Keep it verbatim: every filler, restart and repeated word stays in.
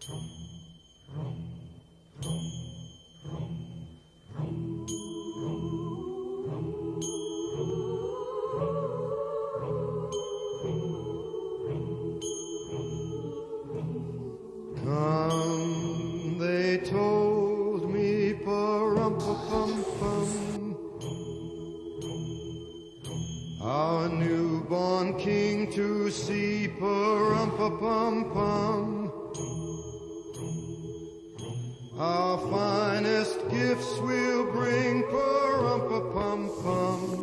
Come, they told me, pa-rum-pa-pum-pum, our newborn king to see, pa-rum-pa-pum-pum. Our finest gifts we'll bring, pa-rum-pa-pum-pum.